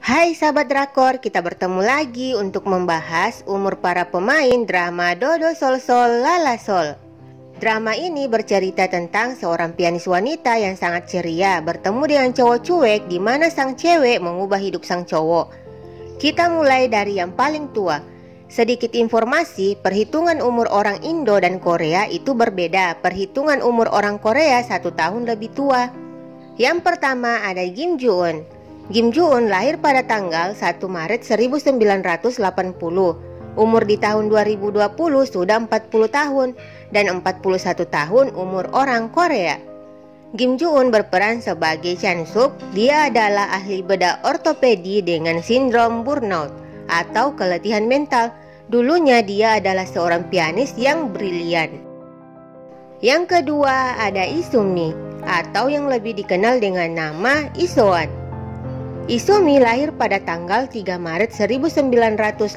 Hai sahabat drakor, kita bertemu lagi untuk membahas umur para pemain drama Dodo Sol Sol Lala Sol. Drama ini bercerita tentang seorang pianis wanita yang sangat ceria bertemu dengan cowok cuek di mana sang cewek mengubah hidup sang cowok. Kita mulai dari yang paling tua. Sedikit informasi, perhitungan umur orang Indo dan Korea itu berbeda. Perhitungan umur orang Korea 1 tahun lebih tua. Yang pertama ada Kim Joo-eun. Kim Joo-eun lahir pada tanggal 1 Maret 1980. Umur di tahun 2020 sudah 40 tahun dan 41 tahun umur orang Korea. Kim Joo-eun berperan sebagai Chan-suk. Dia adalah ahli bedah ortopedi dengan sindrom burnout atau keletihan mental. Dulunya dia adalah seorang pianis yang brilian. Yang kedua ada Isumi atau yang lebih dikenal dengan nama Isoan. Isumi lahir pada tanggal 3 Maret 1989.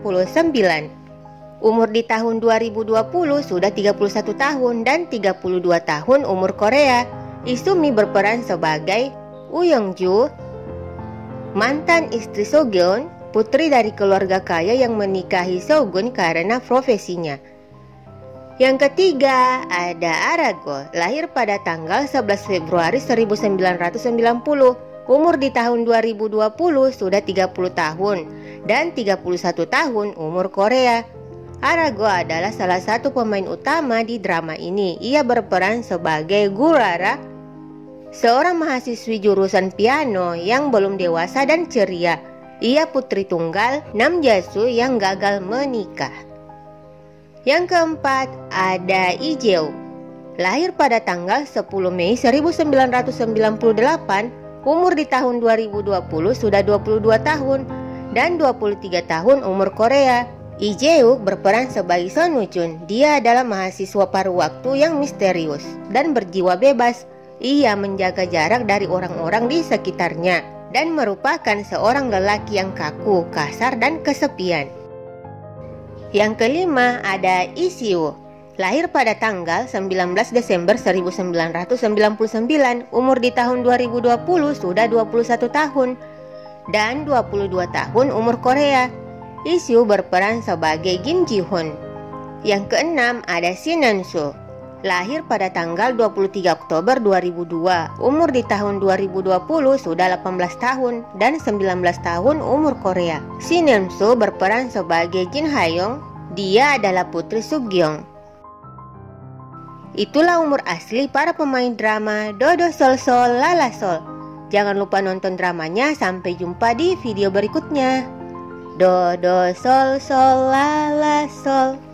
Umur di tahun 2020 sudah 31 tahun dan 32 tahun umur Korea. Isumi berperan sebagai Uyongju, mantan istri Sogeon, putri dari keluarga kaya yang menikahi Sogun karena profesinya. Yang ketiga ada Arago, lahir pada tanggal 11 Februari 1990. Umur di tahun 2020 sudah 30 tahun dan 31 tahun umur Korea. Arago adalah salah satu pemain utama di drama ini. Ia berperan sebagai Gurara, seorang mahasiswi jurusan piano yang belum dewasa dan ceria. Ia putri tunggal Namjasu yang gagal menikah. Yang keempat ada Ijeo. Lahir pada tanggal 10 Mei 1998. Umur di tahun 2020 sudah 22 tahun dan 23 tahun umur Korea. Ijeo berperan sebagai Son Woo-chun. Dia adalah mahasiswa paruh waktu yang misterius dan berjiwa bebas. Ia menjaga jarak dari orang-orang di sekitarnya dan merupakan seorang lelaki yang kaku, kasar, dan kesepian. Yang kelima ada Isiu. Lahir pada tanggal 19 Desember 1999, umur di tahun 2020 sudah 21 tahun dan 22 tahun umur Korea. Isiu berperan sebagai Kim Ji-hoon. Yang keenam ada Shin Eun-soo. Lahir pada tanggal 23 Oktober 2002, umur di tahun 2020 sudah 18 tahun dan 19 tahun umur Korea. Shin Eun-soo berperan sebagai Jin Ha-young. Dia adalah putri Sugyeong. Itulah umur asli para pemain drama Dodo Sol Sol Lala Sol. Jangan lupa nonton dramanya. Sampai jumpa di video berikutnya. Dodo Sol Sol Lala Sol.